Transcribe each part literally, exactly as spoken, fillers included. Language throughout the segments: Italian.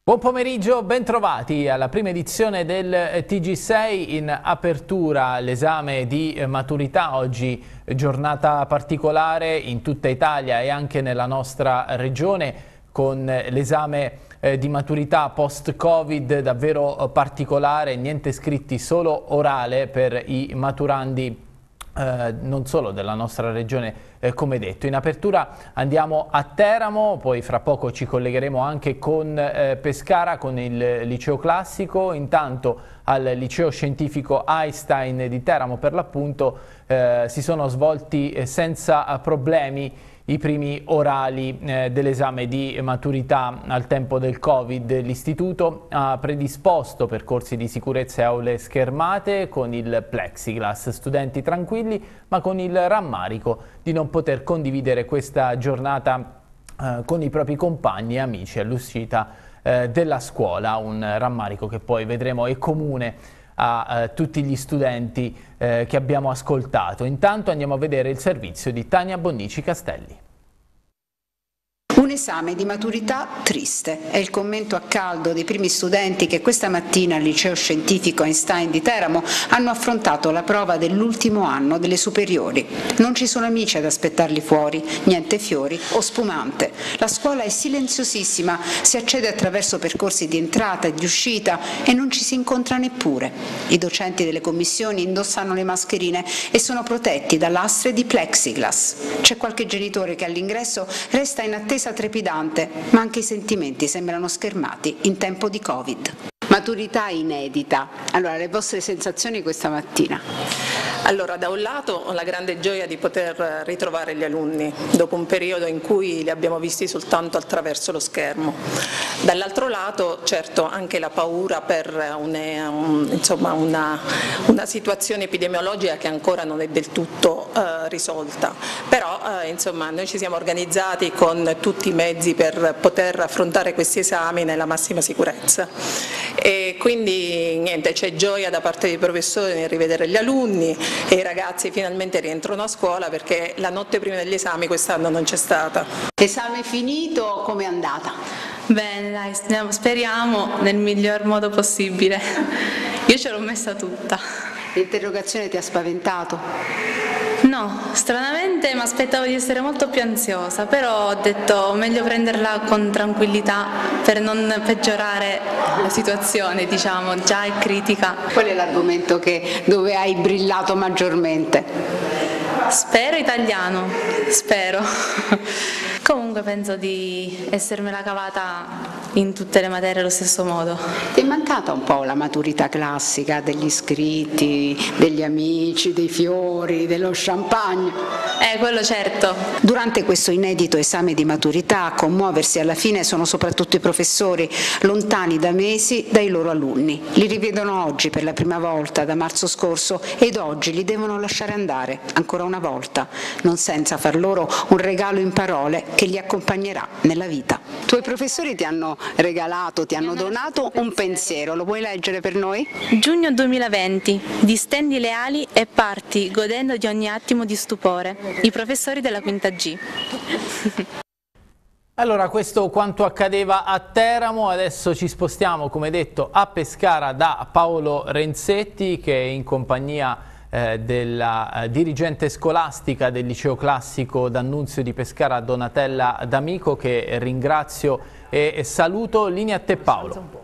Buon pomeriggio, bentrovati alla prima edizione del T G sei. In apertura l'esame di maturità, oggi giornata particolare in tutta Italia e anche nella nostra regione, con l'esame di maturità post-Covid davvero particolare, niente scritti, solo orale per i maturandi Eh, non solo della nostra regione, eh, come detto. In apertura andiamo a Teramo, poi fra poco ci collegheremo anche con eh, Pescara, con il liceo classico. Intanto al liceo scientifico Einstein di Teramo, per l'appunto, eh, si sono svolti eh, senza problemi i primi orali eh, dell'esame di maturità al tempo del Covid. L'istituto ha predisposto percorsi di sicurezza e aule schermate con il plexiglass, studenti tranquilli ma con il rammarico di non poter condividere questa giornata eh, con i propri compagni e amici all'uscita eh, della scuola, un rammarico che poi vedremo è comune a eh, tutti gli studenti eh, che abbiamo ascoltato. Intanto andiamo a vedere il servizio di Tania Bonnici Castelli. Un esame di maturità triste, è il commento a caldo dei primi studenti che questa mattina al liceo scientifico Einstein di Teramo hanno affrontato la prova dell'ultimo anno delle superiori. Non ci sono amici ad aspettarli fuori, niente fiori o spumante. La scuola è silenziosissima, si accede attraverso percorsi di entrata e di uscita e non ci si incontra neppure. I docenti delle commissioni indossano le mascherine e sono protetti da lastre di plexiglass. C'è qualche genitore che all'ingresso resta in attesa trepidante, ma anche i sentimenti sembrano schermati in tempo di Covid. Maturità inedita. Allora, le vostre sensazioni questa mattina? Allora, da un lato ho la grande gioia di poter ritrovare gli alunni dopo un periodo in cui li abbiamo visti soltanto attraverso lo schermo. Dall'altro lato, certo, anche la paura per una, un, insomma, una, una situazione epidemiologica che ancora non è del tutto eh, risolta. Però eh, insomma, noi ci siamo organizzati con tutti i mezzi per poter affrontare questi esami nella massima sicurezza. E quindi niente, c'è gioia da parte dei professori nel rivedere gli alunni e i ragazzi finalmente rientrano a scuola, perché la notte prima degli esami quest'anno non c'è stata. Esame finito, com'è andata? Bene, dai, speriamo nel miglior modo possibile. Io ce l'ho messa tutta. L'interrogazione ti ha spaventato? No, stranamente mi aspettavo di essere molto più ansiosa, però ho detto meglio prenderla con tranquillità per non peggiorare la situazione, diciamo, già è critica. Qual è l'argomento che, dove hai brillato maggiormente? Spero italiano, spero. Comunque penso di essermela cavata in tutte le materie allo stesso modo. Ti è mancata un po' la maturità classica degli iscritti, degli amici, dei fiori, dello champagne? Eh, quello certo. Durante questo inedito esame di maturità a commuoversi alla fine sono soprattutto i professori, lontani da mesi dai loro alunni. Li rivedono oggi per la prima volta da marzo scorso ed oggi li devono lasciare andare, ancora una volta, non senza far loro un regalo in parole che li accompagnerà nella vita. I tuoi professori ti hanno regalato, ti hanno donato un pensiero, lo puoi leggere per noi? Giugno duemilaventi, distendi le ali e parti godendo di ogni attimo di stupore. I professori della quinta G. Allora, questo quanto accadeva a Teramo. Adesso ci spostiamo, come detto, a Pescara da Paolo Renzetti, che è in compagnia eh, della eh, dirigente scolastica del liceo classico D'Annunzio di Pescara, Donatella D'Amico, che ringrazio e, e saluto. Linea a te, Paolo.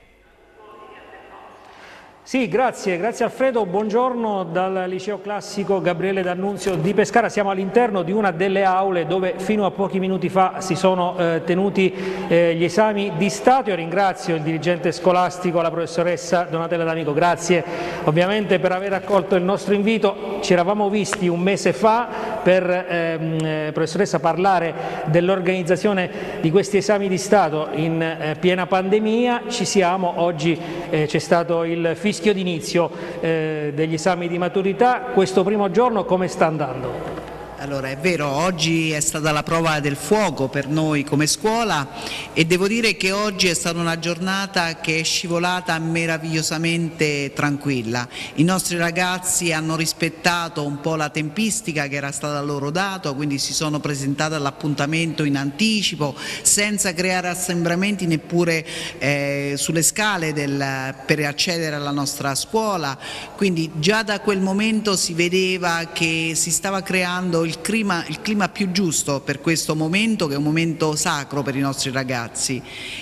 Sì, grazie, grazie Alfredo, buongiorno dal liceo classico Gabriele D'Annunzio di Pescara. Siamo all'interno di una delle aule dove fino a pochi minuti fa si sono eh, tenuti eh, gli esami di Stato. Io ringrazio il dirigente scolastico, la professoressa Donatella D'Amico, grazie ovviamente per aver accolto il nostro invito. Ci eravamo visti un mese fa per, ehm, eh, professoressa, parlare dell'organizzazione di questi esami di Stato in eh, piena pandemia. Ci siamo, oggi eh, c'è stato il fischio d'inizio eh, degli esami di maturità. Questo primo giorno come sta andando? Allora, è vero, oggi è stata la prova del fuoco per noi come scuola e devo dire che oggi è stata una giornata che è scivolata meravigliosamente tranquilla. I nostri ragazzi hanno rispettato un po' la tempistica che era stata loro data, quindi si sono presentati all'appuntamento in anticipo senza creare assembramenti neppure eh, sulle scale del, per accedere alla nostra scuola, quindi già da quel momento si vedeva che si stava creando il clima, il clima più giusto per questo momento, che è un momento sacro per i nostri ragazzi,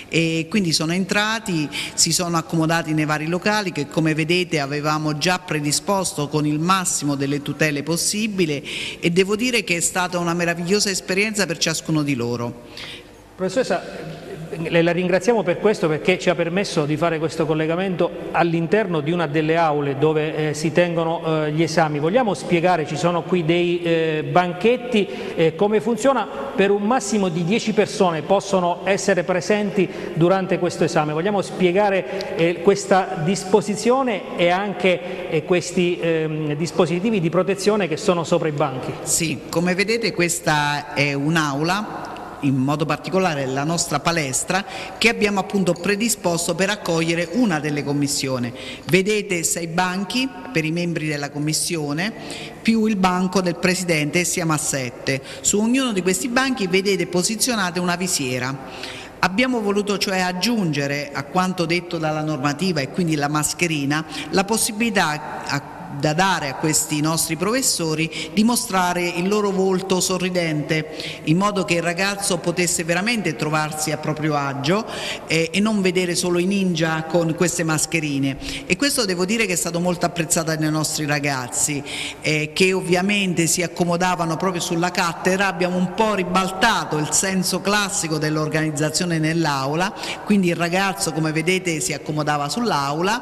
e quindi sono entrati, si sono accomodati nei vari locali che come vedete avevamo già predisposto con il massimo delle tutele possibile, e devo dire che è stata una meravigliosa esperienza per ciascuno di loro. Professoressa, la ringraziamo per questo, perché ci ha permesso di fare questo collegamento all'interno di una delle aule dove eh, si tengono eh, gli esami. Vogliamo spiegare, ci sono qui dei eh, banchetti, eh, come funziona? Per un massimo di dieci persone possono essere presenti durante questo esame. Vogliamo spiegare eh, questa disposizione e anche eh, questi eh, dispositivi di protezione che sono sopra i banchi? Sì, come vedete questa è un'aula, in modo particolare la nostra palestra, che abbiamo appunto predisposto per accogliere una delle commissioni. Vedete sei banchi per i membri della commissione più il banco del presidente, siamo a sette. Su ognuno di questi banchi vedete posizionate una visiera. Abbiamo voluto cioè aggiungere a quanto detto dalla normativa, e quindi la mascherina, la possibilità a da dare a questi nostri professori di mostrare il loro volto sorridente, in modo che il ragazzo potesse veramente trovarsi a proprio agio eh, e non vedere solo i ninja con queste mascherine. E questo devo dire che è stato molto apprezzato dai nostri ragazzi, eh, che ovviamente si accomodavano proprio sulla cattedra. Abbiamo un po' ribaltato il senso classico dell'organizzazione nell'aula, quindi il ragazzo, come vedete, si accomodava sull'aula,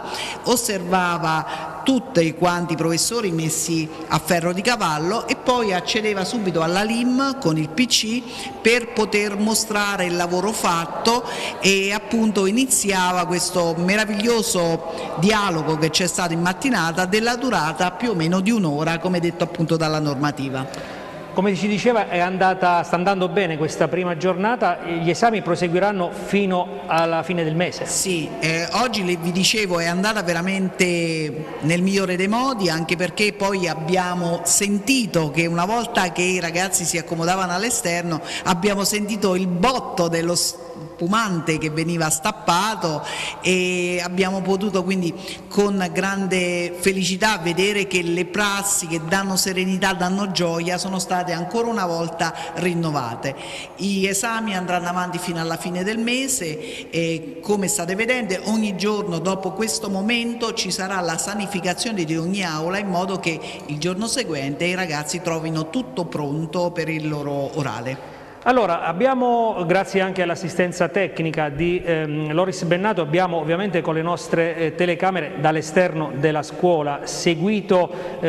osservava tutti quanti i professori messi a ferro di cavallo e poi accedeva subito alla L I M con il P C per poter mostrare il lavoro fatto, e appunto iniziava questo meraviglioso dialogo che c'è stato in mattinata della durata più o meno di un'ora, come detto appunto dalla normativa. Come ci diceva, è andata, sta andando bene questa prima giornata, gli esami proseguiranno fino alla fine del mese? Sì, eh, oggi vi dicevo è andata veramente nel migliore dei modi, anche perché poi abbiamo sentito che una volta che i ragazzi si accomodavano all'esterno abbiamo sentito il botto dello spumante che veniva stappato, e abbiamo potuto quindi con grande felicità vedere che le prassi che danno serenità, danno gioia, sono state ancora una volta rinnovate. Gli esami andranno avanti fino alla fine del mese e, come state vedendo, ogni giorno dopo questo momento ci sarà la sanificazione di ogni aula, in modo che il giorno seguente i ragazzi trovino tutto pronto per il loro orale. Allora, abbiamo, grazie anche all'assistenza tecnica di ehm, Loris Bennato, abbiamo ovviamente con le nostre eh, telecamere dall'esterno della scuola seguito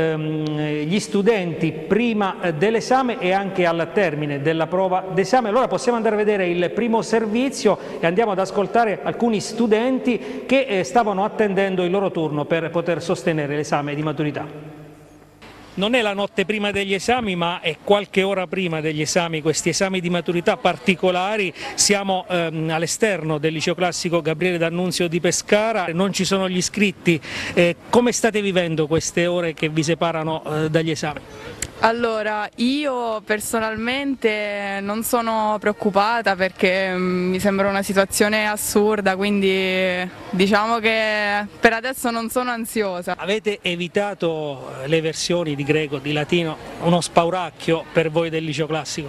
ehm, gli studenti prima eh, dell'esame e anche al termine della prova d'esame. Allora possiamo andare a vedere il primo servizio e andiamo ad ascoltare alcuni studenti che eh, stavano attendendo il loro turno per poter sostenere l'esame di maturità. Non è la notte prima degli esami, ma è qualche ora prima degli esami, questi esami di maturità particolari. Siamo ehm, all'esterno del liceo classico Gabriele D'Annunzio di Pescara, non ci sono gli iscritti. Eh, come state vivendo queste ore che vi separano eh, dagli esami? Allora, io personalmente non sono preoccupata perché mi sembra una situazione assurda, quindi diciamo che per adesso non sono ansiosa. Avete evitato le versioni di greco, di latino, uno spauracchio per voi del liceo classico?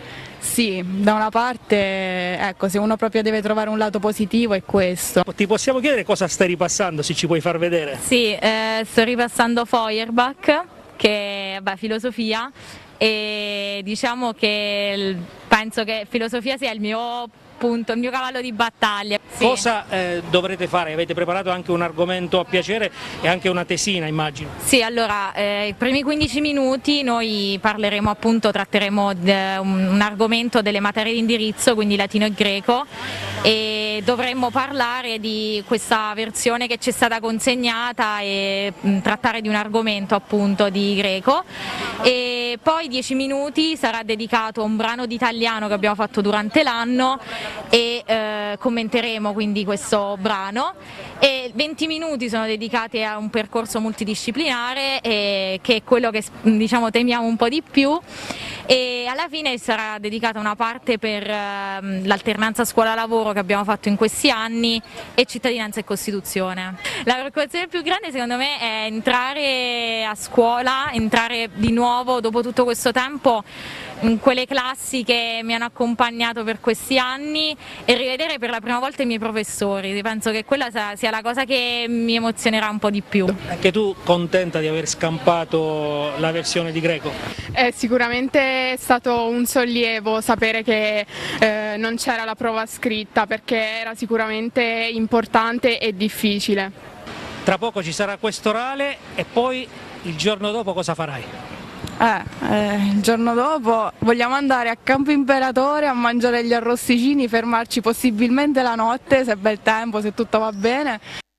Sì, da una parte, ecco, se uno proprio deve trovare un lato positivo è questo. Ti possiamo chiedere cosa stai ripassando, se ci puoi far vedere? Sì, eh, sto ripassando Feuerbach, che è filosofia, e diciamo che penso che filosofia sia il mio appunto, il mio cavallo di battaglia. Sì. Cosa eh, dovrete fare? Avete preparato anche un argomento a piacere e anche una tesina, immagino. Sì, allora, eh, i primi quindici minuti noi parleremo appunto, tratteremo un, un argomento delle materie di indirizzo, quindi latino e greco, e dovremmo parlare di questa versione che ci è stata consegnata e mh, trattare di un argomento appunto di greco, e poi dieci minuti sarà dedicato a un brano di italiano che abbiamo fatto durante l'anno e eh, commenteremo quindi questo brano, e venti minuti sono dedicati a un percorso multidisciplinare eh, che è quello che diciamo temiamo un po' di più, e alla fine sarà dedicata una parte per eh, l'alternanza scuola-lavoro che abbiamo fatto in questi anni e cittadinanza e Costituzione. La preoccupazione più grande secondo me è entrare a scuola, entrare di nuovo dopo tutto questo tempo in quelle classi che mi hanno accompagnato per questi anni e rivedere per la prima volta i miei professori. Penso che quella sia la cosa che mi emozionerà un po' di più. Anche tu contenta di aver scampato la versione di greco? Eh, sicuramente è stato un sollievo sapere che eh, non c'era la prova scritta, perché era sicuramente importante e difficile. Tra poco ci sarà quest'orale e poi il giorno dopo cosa farai? Eh, eh, il giorno dopo vogliamo andare a Campo Imperatore a mangiare gli arrosticini, fermarci possibilmente la notte se è bel tempo, se tutto va bene.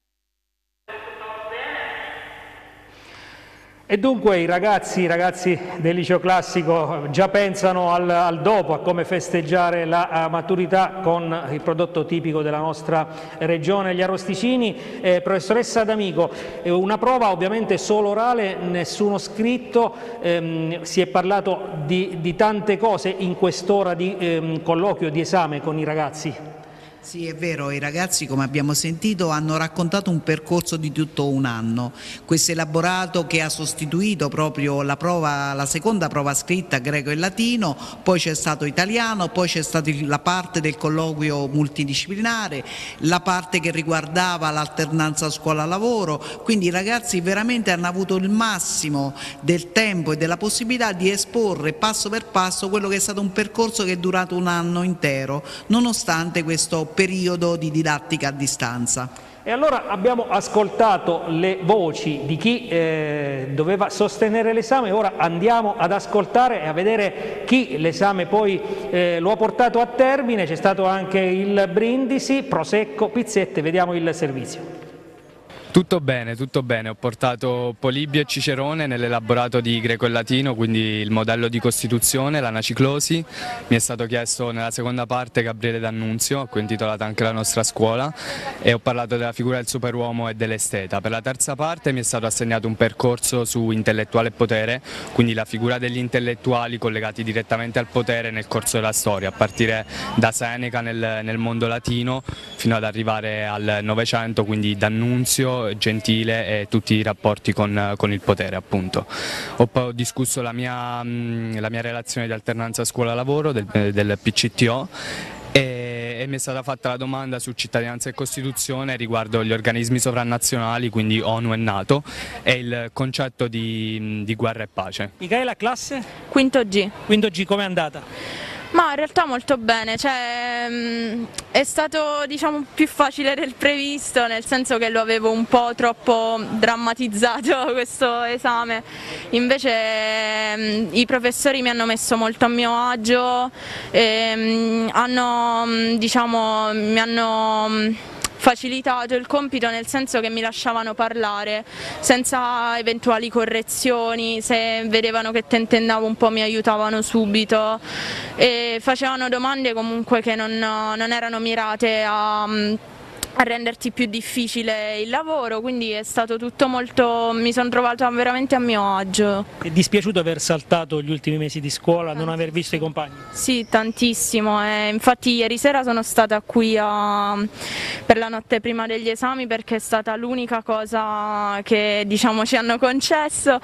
E dunque i ragazzi, i ragazzi del liceo classico già pensano al, al dopo, a come festeggiare la maturità con il prodotto tipico della nostra regione, gli arrosticini. Eh, professoressa D'Amico, eh, una prova ovviamente solo orale, nessuno scritto, ehm, si è parlato di, di tante cose in quest'ora di ehm, colloquio, di esame con i ragazzi. Sì, è vero, i ragazzi, come abbiamo sentito, hanno raccontato un percorso di tutto un anno. Questo elaborato che ha sostituito proprio la prova, la seconda prova scritta, greco e latino, poi c'è stato italiano, poi c'è stata la parte del colloquio multidisciplinare, la parte che riguardava l'alternanza scuola-lavoro, quindi i ragazzi veramente hanno avuto il massimo del tempo e della possibilità di esporre passo per passo quello che è stato un percorso che è durato un anno intero, nonostante questo periodo di didattica a distanza. E allora abbiamo ascoltato le voci di chi eh, doveva sostenere l'esame, ora andiamo ad ascoltare e a vedere chi l'esame poi eh, lo ha portato a termine. C'è stato anche il brindisi, prosecco, pizzette, vediamo il servizio. Tutto bene, tutto bene, ho portato Polibio e Cicerone nell'elaborato di greco e latino, quindi il modello di Costituzione, l'anaciclosi. Mi è stato chiesto nella seconda parte Gabriele D'Annunzio, a cui è intitolata anche la nostra scuola, e ho parlato della figura del superuomo e dell'esteta. Per la terza parte mi è stato assegnato un percorso su intellettuale e potere, quindi la figura degli intellettuali collegati direttamente al potere nel corso della storia, a partire da Seneca nel, nel mondo latino fino ad arrivare al Novecento, quindi D'Annunzio, Gentile e tutti i rapporti con, con il potere, appunto. Ho poi discusso la mia, la mia relazione di alternanza scuola-lavoro del, del P C T O e, e mi è stata fatta la domanda su cittadinanza e Costituzione riguardo gli organismi sovranazionali, quindi ONU e NATO, e il concetto di, di guerra e pace. Michaela, classe? Quinto G. Quinto G, com'è andata? Ma in realtà molto bene, cioè, mh, è stato diciamo più facile del previsto, nel senso che lo avevo un po' troppo drammatizzato questo esame, invece mh, i professori mi hanno messo molto a mio agio, e, mh, hanno, mh, diciamo, mi hanno mh, facilitato il compito, nel senso che mi lasciavano parlare senza eventuali correzioni, se vedevano che tentennavo un po' mi aiutavano subito e facevano domande comunque che non, non erano mirate a, a renderti più difficile il lavoro, quindi è stato tutto molto, mi sono trovata veramente a mio agio. È dispiaciuto aver saltato gli ultimi mesi di scuola, non aver visto i compagni? Sì, tantissimo, e infatti ieri sera sono stata qui a, per la notte prima degli esami, perché è stata l'unica cosa che diciamo ci hanno concesso,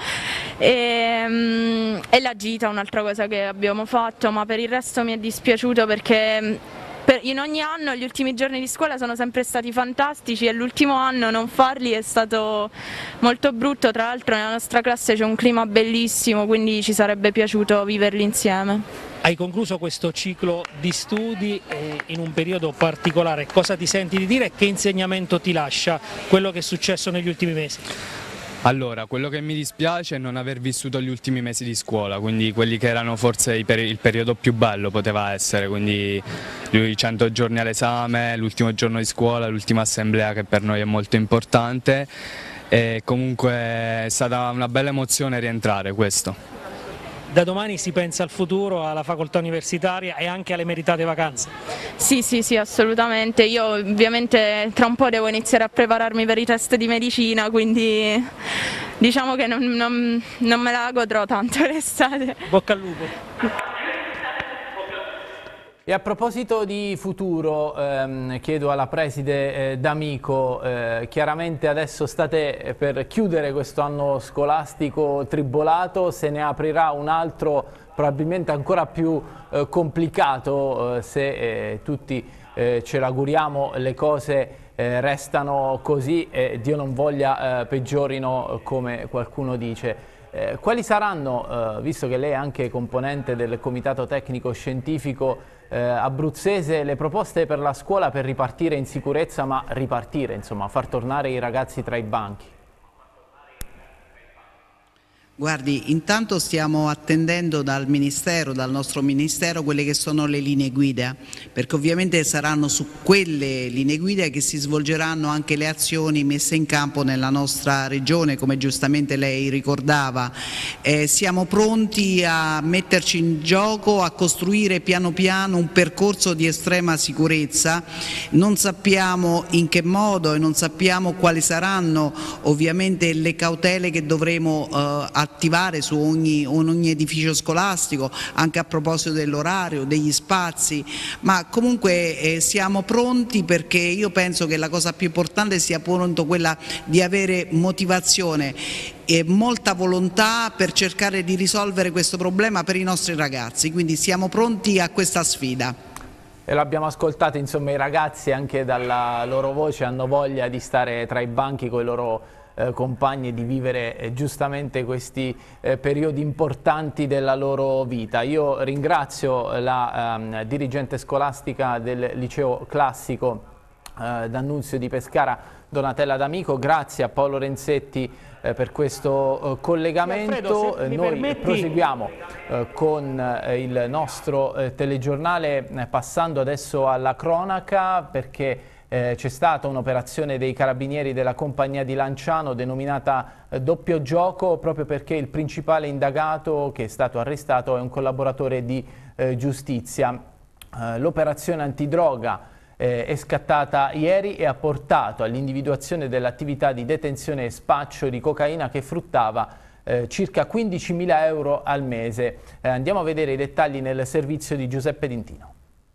e, e la gita, un'altra cosa che abbiamo fatto, ma per il resto mi è dispiaciuto perché in ogni anno gli ultimi giorni di scuola sono sempre stati fantastici e l'ultimo anno non farli è stato molto brutto. Tra l'altro nella nostra classe c'è un clima bellissimo, quindi ci sarebbe piaciuto viverli insieme. Hai concluso questo ciclo di studi eh, in un periodo particolare, cosa ti senti di dire e che insegnamento ti lascia quello che è successo negli ultimi mesi? Allora, quello che mi dispiace è non aver vissuto gli ultimi mesi di scuola, quindi quelli che erano forse il periodo più bello poteva essere, quindi i cento giorni all'esame, l'ultimo giorno di scuola, l'ultima assemblea che per noi è molto importante e comunque è stata una bella emozione rientrare questo. Da domani si pensa al futuro, alla facoltà universitaria e anche alle meritate vacanze? Sì, sì, sì, assolutamente. Io ovviamente tra un po' devo iniziare a prepararmi per i test di medicina, quindi diciamo che non, non, non me la godrò tanto l'estate. Bocca al lupo. E a proposito di futuro, ehm, chiedo alla preside eh, D'Amico, eh, chiaramente adesso state per chiudere questo anno scolastico tribolato, se ne aprirà un altro probabilmente ancora più eh, complicato, eh, se eh, tutti eh, ce l'auguriamo, le cose eh, restano così e Dio non voglia eh, peggiorino come qualcuno dice. Eh, quali saranno, eh, visto che lei è anche componente del comitato tecnico scientifico eh, abruzzese, le proposte per la scuola per ripartire in sicurezza, ma ripartire, insomma, far tornare i ragazzi tra i banchi? Guardi, intanto stiamo attendendo dal Ministero, dal nostro Ministero, quelle che sono le linee guida, perché ovviamente saranno su quelle linee guida che si svolgeranno anche le azioni messe in campo nella nostra regione, come giustamente lei ricordava. Eh, siamo pronti a metterci in gioco, a costruire piano piano un percorso di estrema sicurezza. Non sappiamo in che modo e non sappiamo quali saranno ovviamente le cautele che dovremo eh, attivare su ogni, ogni edificio scolastico, anche a proposito dell'orario, degli spazi, ma comunque eh, siamo pronti, perché io penso che la cosa più importante sia appunto quella di avere motivazione e molta volontà per cercare di risolvere questo problema per i nostri ragazzi, quindi siamo pronti a questa sfida. E l'abbiamo ascoltato, insomma, i ragazzi anche dalla loro voce hanno voglia di stare tra i banchi con i loro Eh, compagni e di vivere eh, giustamente questi eh, periodi importanti della loro vita. Io ringrazio la ehm, dirigente scolastica del liceo classico eh, D'Annunzio di Pescara, Donatella D'Amico, grazie a Paolo Renzetti eh, per questo eh, collegamento. Alfredo, Noi permetti... proseguiamo eh, con eh, il nostro eh, telegiornale, eh, passando adesso alla cronaca, perché Eh, c'è stata un'operazione dei carabinieri della compagnia di Lanciano denominata eh, doppio gioco, proprio perché il principale indagato che è stato arrestato è un collaboratore di eh, giustizia. Eh, l'operazione antidroga eh, è scattata ieri e ha portato all'individuazione dell'attività di detenzione e spaccio di cocaina che fruttava eh, circa quindicimila euro al mese. Eh, andiamo a vedere i dettagli nel servizio di Giuseppe D'Intino.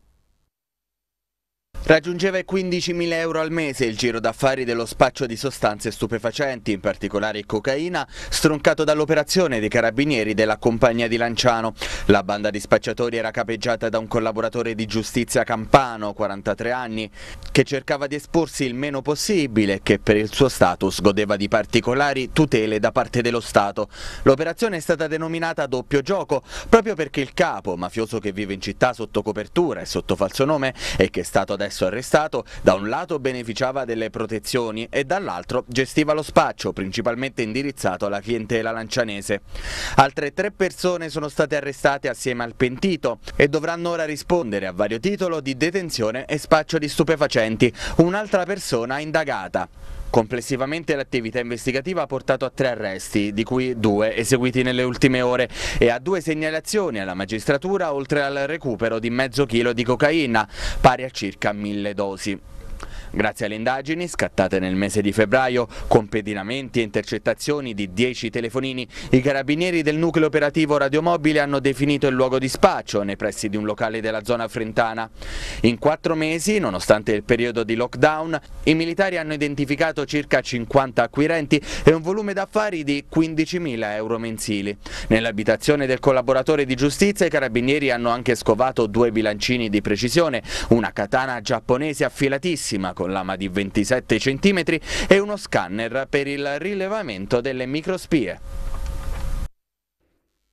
Raggiungeva i quindicimila euro al mese il giro d'affari dello spaccio di sostanze stupefacenti, in particolare cocaina, stroncato dall'operazione dei carabinieri della compagnia di Lanciano. La banda di spacciatori era capeggiata da un collaboratore di giustizia campano, quarantatré anni, che cercava di esporsi il meno possibile e che per il suo status godeva di particolari tutele da parte dello Stato. L'operazione è stata denominata doppio gioco proprio perché il capo, mafioso che vive in città sotto copertura e sotto falso nome e che è stato adesso arrestato, da un lato beneficiava delle protezioni e dall'altro gestiva lo spaccio, principalmente indirizzato alla clientela lancianese. Altre tre persone sono state arrestate assieme al pentito e dovranno ora rispondere a vario titolo di detenzione e spaccio di stupefacenti. Un'altra persona indagata. Complessivamente l'attività investigativa ha portato a tre arresti, di cui due eseguiti nelle ultime ore, e a due segnalazioni alla magistratura, oltre al recupero di mezzo chilo di cocaina, pari a circa mille dosi. Grazie alle indagini scattate nel mese di febbraio, con pedinamenti e intercettazioni di dieci telefonini, i carabinieri del nucleo operativo radiomobile hanno definito il luogo di spaccio nei pressi di un locale della zona frentana. In quattro mesi, nonostante il periodo di lockdown, i militari hanno identificato circa cinquanta acquirenti e un volume d'affari di quindicimila euro mensili. Nell'abitazione del collaboratore di giustizia i carabinieri hanno anche scovato due bilancini di precisione, una katana giapponese affilatissima con lama di ventisette centimetri e uno scanner per il rilevamento delle microspie.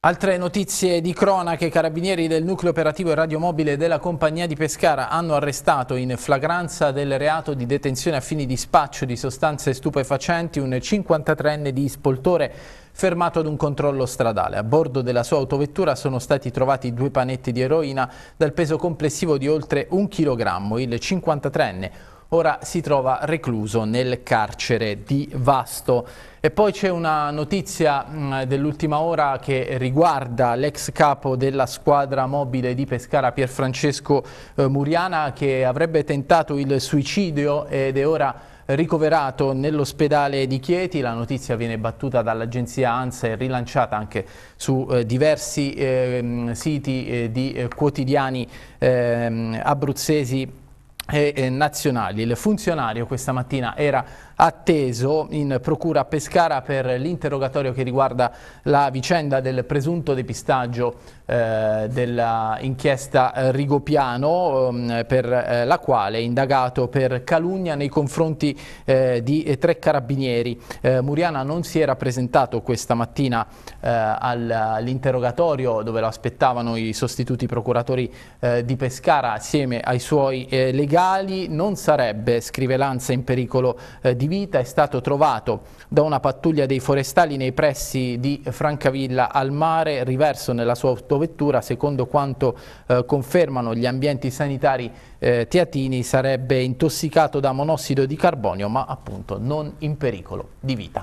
Altre notizie di cronaca: i carabinieri del nucleo operativo e radiomobile della compagnia di Pescara hanno arrestato in flagranza del reato di detenzione a fini di spaccio di sostanze stupefacenti un cinquantatreenne di Spoltore fermato ad un controllo stradale. A bordo della sua autovettura sono stati trovati due panetti di eroina dal peso complessivo di oltre un chilogrammo. Il cinquantatreenne ora si trova recluso nel carcere di Vasto. E poi c'è una notizia dell'ultima ora che riguarda l'ex capo della squadra mobile di Pescara, Pierfrancesco eh, Muriana, che avrebbe tentato il suicidio ed è ora ricoverato nell'ospedale di Chieti. La notizia viene battuta dall'agenzia ANSA e rilanciata anche su eh, diversi eh, siti eh, di eh, quotidiani eh, abruzzesi e nazionali. Il funzionario questa mattina era atteso in procura a Pescara per l'interrogatorio che riguarda la vicenda del presunto depistaggio eh, dell'inchiesta Rigopiano, eh, per eh, la quale è indagato per calunnia nei confronti eh, di eh, tre carabinieri. Eh, Muriana non si era presentato questa mattina eh, all'interrogatorio, dove lo aspettavano i sostituti procuratori eh, di Pescara assieme ai suoi eh, legali. Non sarebbe, scrive l'ANSA, in pericolo eh, di vita. È stato trovato da una pattuglia dei forestali nei pressi di Francavilla al Mare, riverso nella sua autovettura. Secondo quanto eh, confermano gli ambienti sanitari eh, teatini, sarebbe intossicato da monossido di carbonio, ma appunto non in pericolo di vita.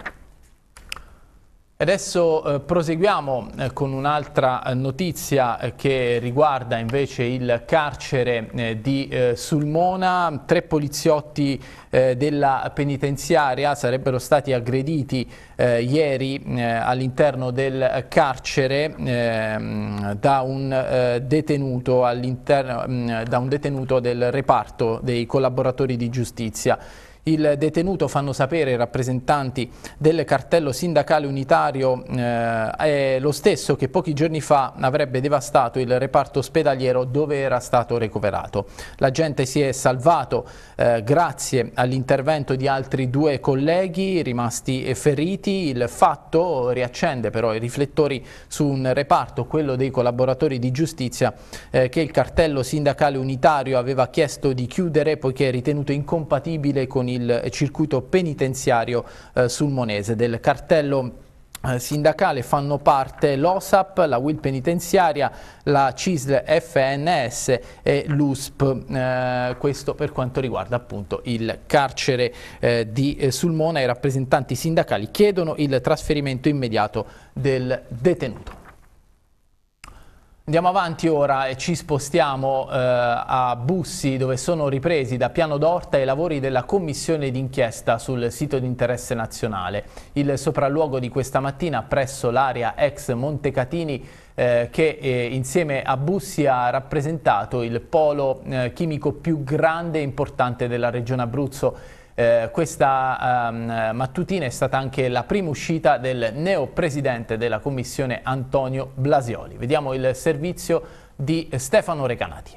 Adesso eh, proseguiamo eh, con un'altra eh, notizia eh, che riguarda invece il carcere eh, di eh, Sulmona. Tre poliziotti eh, della penitenziaria sarebbero stati aggrediti eh, ieri eh, all'interno del carcere eh, da, un, eh, detenuto all'interno, mh, da un detenuto del reparto dei collaboratori di giustizia. Il detenuto, fanno sapere i rappresentanti del cartello sindacale unitario, eh, è lo stesso che pochi giorni fa avrebbe devastato il reparto ospedaliero dove era stato ricoverato. L'agente si è salvato eh, grazie all'intervento di altri due colleghi rimasti feriti. Il fatto riaccende però i riflettori su un reparto, quello dei collaboratori di giustizia, eh, che il cartello sindacale unitario aveva chiesto di chiudere poiché ritenuto incompatibile con il il circuito penitenziario eh, sulmonese. Del cartello eh, sindacale fanno parte l'O S A P, la U I L penitenziaria, la C I S L F N S e l'U S P, eh, questo per quanto riguarda appunto il carcere eh, di eh, Sulmona. I rappresentanti sindacali chiedono il trasferimento immediato del detenuto. Andiamo avanti ora e ci spostiamo eh, a Bussi, dove sono ripresi da Piano d'Orta i lavori della commissione d'inchiesta sul sito di interesse nazionale. Il sopralluogo di questa mattina presso l'area ex Montecatini, eh, che eh, insieme a Bussi ha rappresentato il polo eh, chimico più grande e importante della regione Abruzzo. Eh, questa um, mattutina è stata anche la prima uscita del neopresidente della commissione Antonio Blasioli. Vediamo il servizio di Stefano Recanati.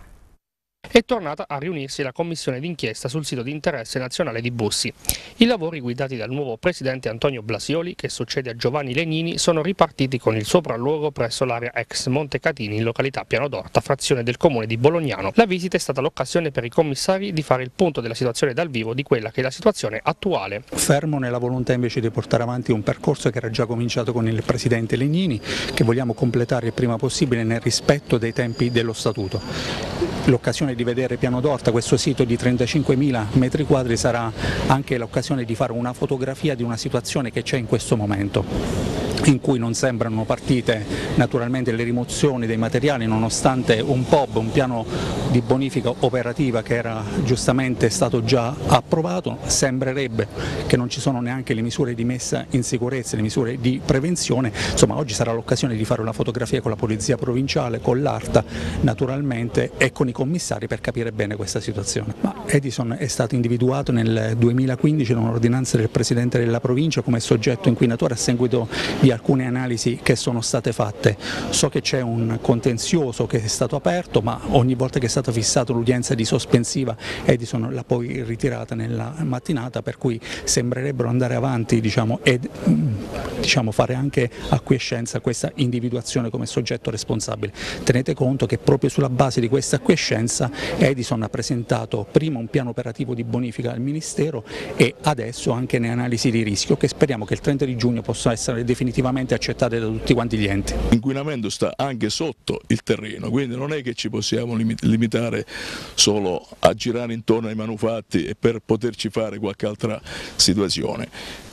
È tornata a riunirsi la commissione d'inchiesta sul sito di interesse nazionale di Bussi. I lavori, guidati dal nuovo presidente Antonio Blasioli, che succede a Giovanni Legnini, sono ripartiti con il sopralluogo presso l'area ex Montecatini in località Piano d'Orta, frazione del comune di Bolognano. La visita è stata l'occasione per i commissari di fare il punto della situazione dal vivo di quella che è la situazione attuale. Fermo nella volontà invece di portare avanti un percorso che era già cominciato con il presidente Legnini, che vogliamo completare il prima possibile nel rispetto dei tempi dello statuto. L'occasione di vedere Piano d'Orta, questo sito di trentacinquemila metri quadri, sarà anche l'occasione di fare una fotografia di una situazione che c'è in questo momento, in cui non sembrano partite naturalmente le rimozioni dei materiali, nonostante un P O B, un piano di bonifica operativa che era giustamente stato già approvato. Sembrerebbe che non ci sono neanche le misure di messa in sicurezza, le misure di prevenzione. Insomma, oggi sarà l'occasione di fare una fotografia con la Polizia Provinciale, con l'ARTA naturalmente e con i commissari per capire bene questa situazione. Ma Edison è stato individuato nel duemilaquindici da un'ordinanza del Presidente della Provincia come soggetto inquinatore a seguito di di alcune analisi che sono state fatte. So che c'è un contenzioso che è stato aperto, ma ogni volta che è stata fissata l'udienza di sospensiva Edison l'ha poi ritirata nella mattinata, per cui sembrerebbero andare avanti, diciamo, e diciamo, fare anche acquiescenza a questa individuazione come soggetto responsabile. Tenete conto che proprio sulla base di questa acquiescenza Edison ha presentato prima un piano operativo di bonifica al Ministero e adesso anche le analisi di rischio, che speriamo che il trenta di giugno possano essere definitivamente accettate da tutti quanti gli enti. L'inquinamento sta anche sotto il terreno, quindi non è che ci possiamo limitare solo a girare intorno ai manufatti e per poterci fare qualche altra situazione.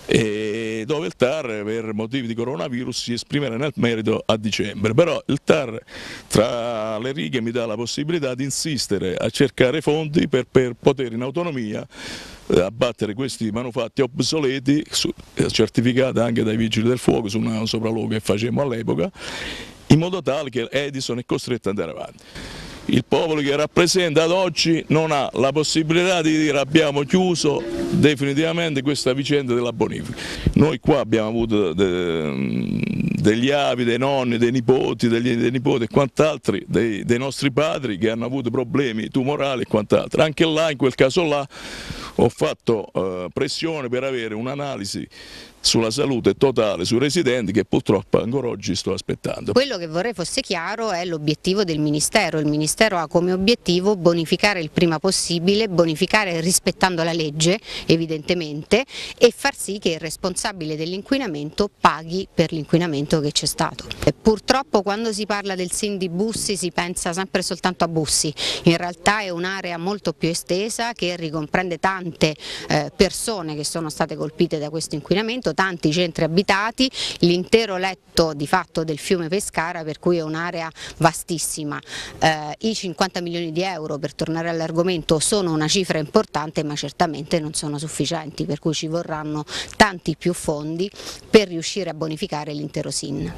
E dove il T A R per motivi di coronavirus si esprimerà nel merito a dicembre, però il T A R tra le righe mi dà la possibilità di insistere a cercare fondi per, per poter in autonomia abbattere questi manufatti obsoleti, certificati anche dai vigili del fuoco su un sopralluogo che facemmo all'epoca, in modo tale che Edison è costretto ad andare avanti. Il popolo che rappresenta ad oggi non ha la possibilità di dire abbiamo chiuso definitivamente questa vicenda della bonifica. Noi qua abbiamo avuto de, degli avi, dei nonni, dei nipoti, degli, dei nipoti e quant'altri, dei, dei nostri padri che hanno avuto problemi tumorali e quant'altro. Anche là, in quel caso là, ho fatto eh, pressione per avere un'analisi sulla salute totale sui residenti che purtroppo ancora oggi sto aspettando. Quello che vorrei fosse chiaro è l'obiettivo del Ministero. Il Ministero ha come obiettivo bonificare il prima possibile, bonificare rispettando la legge evidentemente, e far sì che il responsabile dell'inquinamento paghi per l'inquinamento che c'è stato. E purtroppo quando si parla del S I N di Bussi si pensa sempre soltanto a Bussi, in realtà è un'area molto più estesa che ricomprende tante eh, persone che sono state colpite da questo inquinamento, tanti centri abitati, l'intero letto di fatto del fiume Pescara, per cui è un'area vastissima. Eh, I cinquanta milioni di euro, per tornare all'argomento, sono una cifra importante, ma certamente non sono sufficienti, per cui ci vorranno tanti più fondi per riuscire a bonificare l'intero S I N.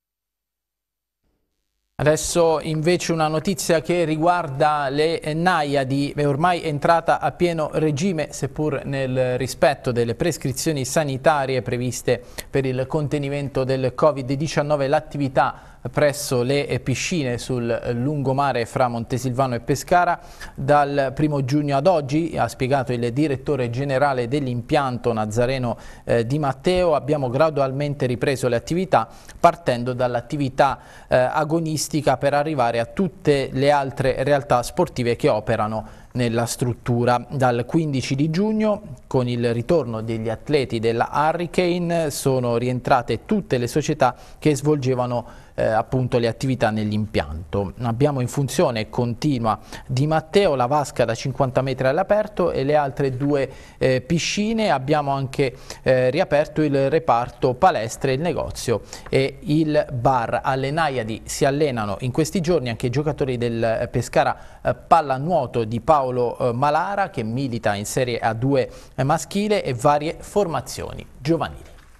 Adesso invece una notizia che riguarda le Naiadi, è ormai entrata a pieno regime, seppur nel rispetto delle prescrizioni sanitarie previste per il contenimento del Covid diciannove, l'attività presso le piscine sul lungomare fra Montesilvano e Pescara dal primo giugno ad oggi, ha spiegato il direttore generale dell'impianto Nazareno eh, Di Matteo. Abbiamo gradualmente ripreso le attività partendo dall'attività eh, agonistica per arrivare a tutte le altre realtà sportive che operano nella struttura. Dal quindici di giugno, con il ritorno degli atleti della Hurricane, sono rientrate tutte le società che svolgevano eh, appunto le attività nell'impianto. Abbiamo in funzione continua Di Matteo, la vasca da cinquanta metri all'aperto e le altre due eh, piscine. Abbiamo anche eh, riaperto il reparto palestre, il negozio e il bar. Alle Naiadi si allenano in questi giorni anche i giocatori del Pescara eh, pallanuoto di Paolo Malara, che milita in Serie A due maschile, e varie formazioni giovanili.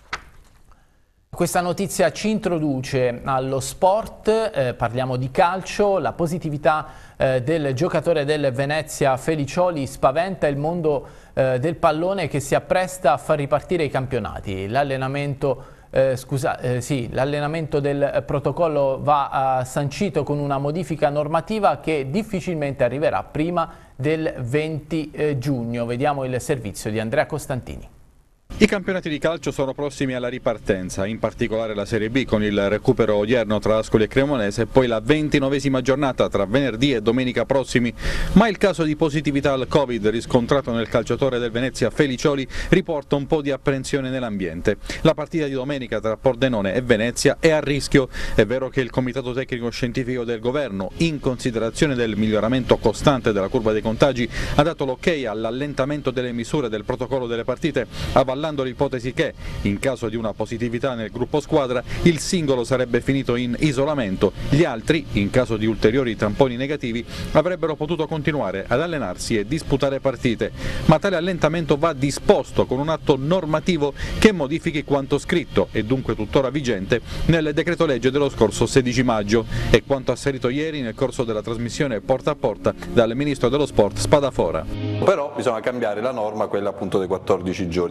Questa notizia ci introduce allo sport, eh, parliamo di calcio. La positività eh, del giocatore del Venezia Felicioli spaventa il mondo eh, del pallone, che si appresta a far ripartire i campionati. L'allenamento Eh, scusa, eh, sì, l'allenamento del protocollo va eh, sancito con una modifica normativa che difficilmente arriverà prima del venti eh, giugno. Vediamo il servizio di Andrea Costantini. I campionati di calcio sono prossimi alla ripartenza, in particolare la Serie B con il recupero odierno tra Ascoli e Cremonese e poi la ventinovesima giornata tra venerdì e domenica prossimi, ma il caso di positività al Covid riscontrato nel calciatore del Venezia Felicioli riporta un po' di apprensione nell'ambiente. La partita di domenica tra Pordenone e Venezia è a rischio. È vero che il Comitato Tecnico Scientifico del Governo, in considerazione del miglioramento costante della curva dei contagi, ha dato l'ok all'allentamento delle misure del protocollo delle partite, avvallando l'ipotesi che, in caso di una positività nel gruppo squadra, il singolo sarebbe finito in isolamento, gli altri, in caso di ulteriori tamponi negativi, avrebbero potuto continuare ad allenarsi e disputare partite, ma tale allentamento va disposto con un atto normativo che modifichi quanto scritto e dunque tuttora vigente nel decreto legge dello scorso sedici maggio e quanto asserito ieri nel corso della trasmissione Porta a Porta dal Ministro dello Sport Spadafora. Però bisogna cambiare la norma, quella appunto dei quattordici giorni, che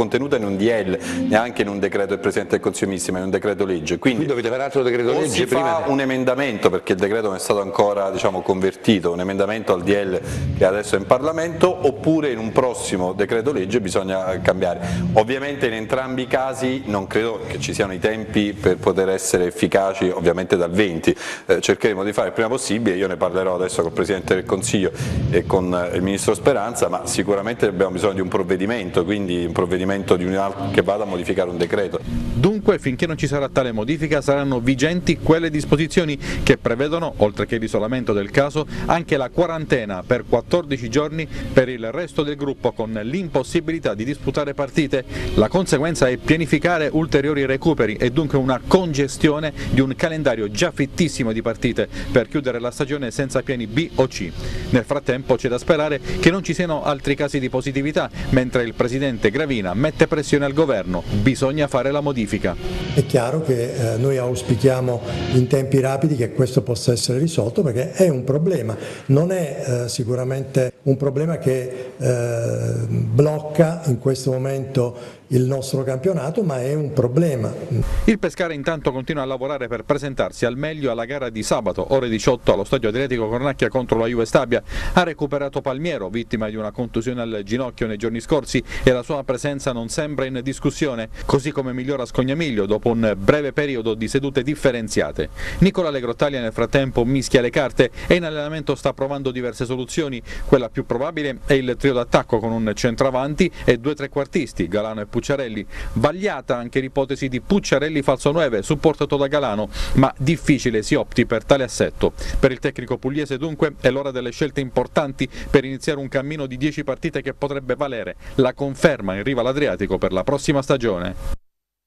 contenuta in un D L, neanche in un decreto del Presidente del Consiglio dei Ministri, ma in un decreto legge. Quindi, Quindi dovete fare altro decreto legge o si prima fa un emendamento, perché il decreto non è stato ancora diciamo, convertito, un emendamento al D L che adesso è in Parlamento, oppure in un prossimo decreto legge bisogna cambiare. Ovviamente in entrambi i casi non credo che ci siano i tempi per poter essere efficaci, ovviamente dal venti, eh, cercheremo di fare il prima possibile, io ne parlerò adesso col Presidente del Consiglio e con il Ministro Speranza, ma sicuramente abbiamo bisogno di un provvedimento, quindi un provvedimento di un altro, che vada a modificare un decreto. Dunque, finché non ci sarà tale modifica, saranno vigenti quelle disposizioni che prevedono, oltre che l'isolamento del caso, anche la quarantena per quattordici giorni per il resto del gruppo, con l'impossibilità di disputare partite. La conseguenza è pianificare ulteriori recuperi e dunque una congestione di un calendario già fittissimo di partite per chiudere la stagione senza piani B o C. Nel frattempo c'è da sperare che non ci siano altri casi di positività, mentre il Presidente Gravina mette pressione al Governo. Bisogna fare la modifica. È chiaro che eh, noi auspichiamo in tempi rapidi che questo possa essere risolto, perché è un problema, non è eh, sicuramente un problema che eh, blocca in questo momento il nostro campionato, ma è un problema. Il Pescara intanto continua a lavorare per presentarsi al meglio alla gara di sabato, ore diciotto, allo stadio Adriatico Cornacchia contro la Juve Stabia. Ha recuperato Palmiero, vittima di una contusione al ginocchio nei giorni scorsi, e la sua presenza non sembra in discussione, così come migliora Scognamiglio dopo un breve periodo di sedute differenziate. Nicola Legrottaglia nel frattempo mischia le carte e in allenamento sta provando diverse soluzioni. Quella più probabile è il trio d'attacco con un centravanti e due trequartisti, Galano e Pucciarelli. Vagliata anche l'ipotesi di Pucciarelli falso nove supportato da Galano, ma difficile si opti per tale assetto. Per il tecnico pugliese dunque è l'ora delle scelte importanti per iniziare un cammino di dieci partite che potrebbe valere la conferma in riva all'Adriatico per la prossima stagione.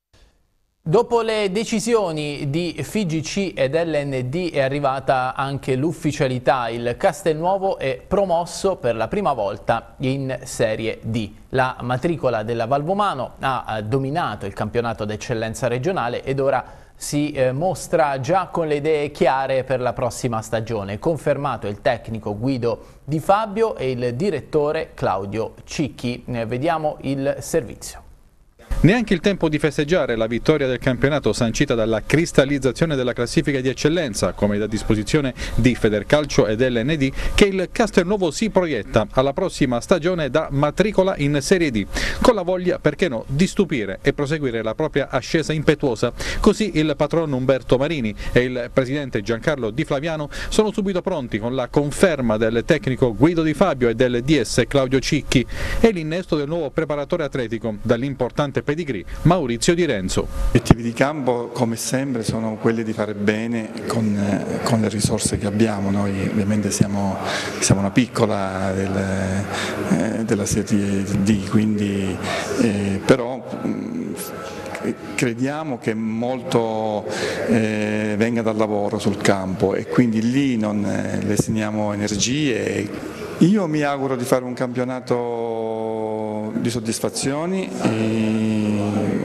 Dopo le decisioni di F I G C ed L N D è arrivata anche l'ufficialità: il Castelnuovo è promosso per la prima volta in Serie D. La matricola della Valvomano ha dominato il campionato d'eccellenza regionale ed ora si eh, mostra già con le idee chiare per la prossima stagione. Confermato il tecnico Guido Di Fabio e il direttore Claudio Cicchi. Eh, vediamo il servizio. Neanche il tempo di festeggiare la vittoria del campionato sancita dalla cristallizzazione della classifica di eccellenza, come da disposizione di Federcalcio ed L N D, che il Castelnuovo si proietta alla prossima stagione da matricola in Serie D, con la voglia, perché no, di stupire e proseguire la propria ascesa impetuosa. Così il patrono Umberto Marini e il presidente Giancarlo Di Flaviano sono subito pronti, con la conferma del tecnico Guido Di Fabio e del D S Claudio Cicchi e l'innesto del nuovo preparatore atletico dall'importante pedigree Maurizio Di Renzo. Gli obiettivi di campo, come sempre, sono quelli di fare bene con, eh, con le risorse che abbiamo. Noi ovviamente siamo, siamo una piccola del, eh, della Serie D, quindi, eh, però mh, crediamo che molto eh, venga dal lavoro sul campo e quindi lì non eh, lesiniamo energie. Io mi auguro di fare un campionato di soddisfazioni e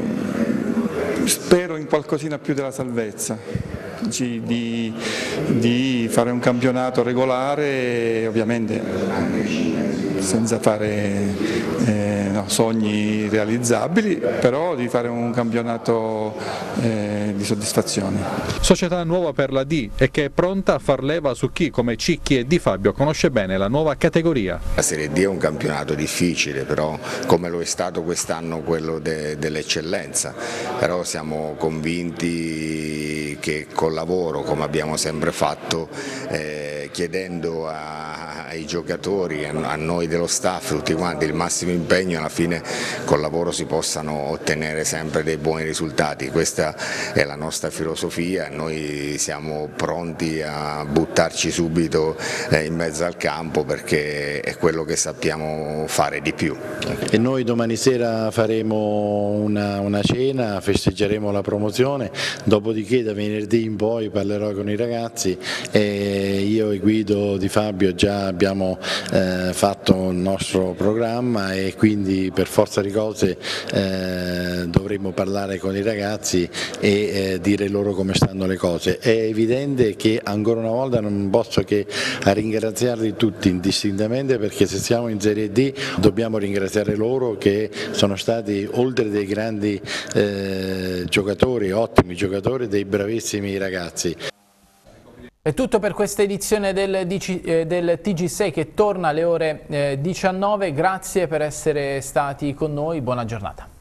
spero in qualcosina più della salvezza, di, di fare un campionato regolare, ovviamente senza fare eh, no, sogni realizzabili, però di fare un campionato eh, di soddisfazione. Società nuova per la D e che è pronta a far leva su chi, come Cicchi e Di Fabio, conosce bene la nuova categoria. La Serie D è un campionato difficile, però come lo è stato quest'anno quello de, dell'eccellenza, però siamo convinti che col lavoro, come abbiamo sempre fatto, eh, chiedendo a, ai giocatori, a, a noi dello staff, tutti quanti, il massimo impegno, alla fine col lavoro si possano ottenere sempre dei buoni risultati. Questa è la nostra filosofia e noi siamo pronti a buttarci subito eh, in mezzo al campo, perché è quello che sappiamo fare di più. E noi domani sera faremo una, una cena, festeggeremo la promozione, dopodiché da venerdì in poi parlerò con i ragazzi e io e Guido Di Fabio già abbiamo eh, fatto nostro, nostro programma e quindi per forza di cose eh, dovremmo parlare con i ragazzi e eh, dire loro come stanno le cose. È evidente che ancora una volta non posso che ringraziarli tutti indistintamente, perché se siamo in Serie D dobbiamo ringraziare loro che sono stati, oltre dei grandi eh, giocatori, ottimi giocatori, dei bravissimi ragazzi. È tutto per questa edizione del, del T G sei che torna alle ore diciannove, grazie per essere stati con noi, buona giornata.